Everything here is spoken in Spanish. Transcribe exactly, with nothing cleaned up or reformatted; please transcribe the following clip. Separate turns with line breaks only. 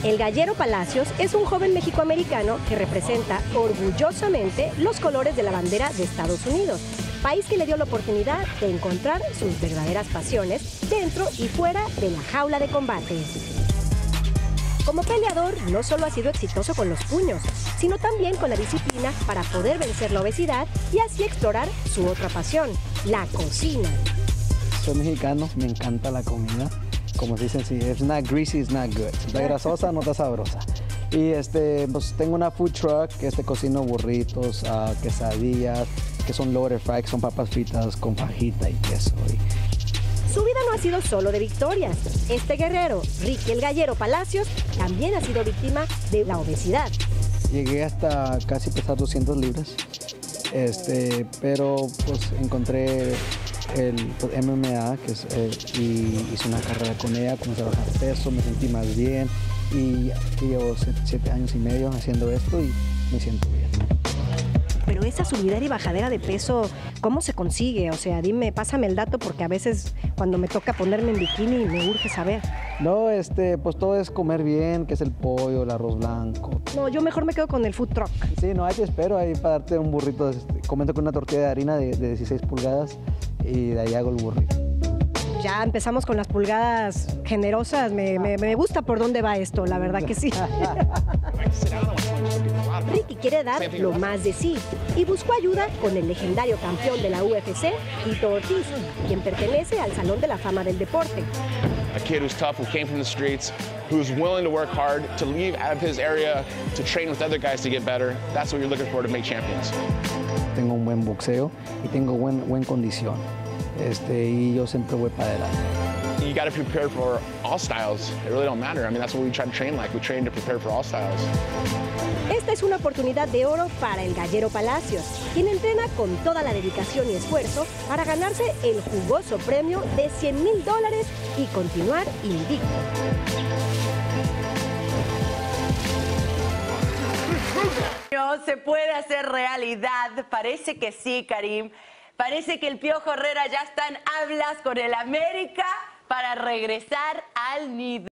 El Gallero Palacios es un joven mexicoamericano que representa orgullosamente los colores de la bandera de Estados Unidos, país que le dio la oportunidad de encontrar sus verdaderas pasiones dentro y fuera de la jaula de combate. Como peleador, no solo ha sido exitoso con los puños, sino también con la disciplina para poder vencer la obesidad y así explorar su otra pasión, la cocina.
Soy mexicano, me encanta la comida. Como se dicen, si it's not greasy, it's not good. Si está grasosa, no está sabrosa. Y este, pues tengo una food truck que este cocino burritos, uh, quesadillas, que son loaded fry, que son papas fritas con fajita y queso. Y...
Su vida no ha sido solo de victorias. Este guerrero, Ricky el Gallero Palacios, también ha sido víctima de la obesidad.
Llegué hasta casi pesar doscientas libras, este, pero pues encontré el pues, M M A, que es, eh, y hice una carrera con ella, comencé a bajar peso, me sentí más bien y llevo siete años y medio haciendo esto y me siento bien.
Pero esa subidera y bajadera de peso, ¿cómo se consigue? O sea, dime, pásame el dato porque a veces cuando me toca ponerme en bikini me urge saber.
No, este, pues todo es comer bien, que es el pollo, el arroz blanco.
No, yo mejor me quedo con el food truck.
Sí, no, ahí te espero, ahí para darte un burrito, este, comento con una tortilla de harina de, de dieciséis pulgadas y de ahí hago el burrito.
Ya empezamos con las pulgadas generosas, me, me, me gusta por dónde va esto, la verdad que sí. Ricky quiere dar lo más de sí y buscó ayuda con el legendario campeón de la U F C, Tito Ortiz, quien pertenece al Salón de la Fama del Deporte.
A kid who's tough, who came from the streets, who's willing to work hard, to leave out of his area, to train with other guys to get better. That's what you're looking for to make champions.
Tengo un buen boxeo y tengo buen, buen condición. Este, y yo siempre voy para adelante.
You got to prepare for all styles. It really don't matter. I mean, that's what we try to train like. We train to prepare for all styles.
Esta es una oportunidad de oro para el Gallero Palacios, quien entrena con toda la dedicación y esfuerzo para ganarse el jugoso premio de cien mil dólares y continuar invicto.
No se puede hacer realidad. Parece que sí, Karim. Parece que el Piojo Herrera ya está en hablas con el América para regresar al nido.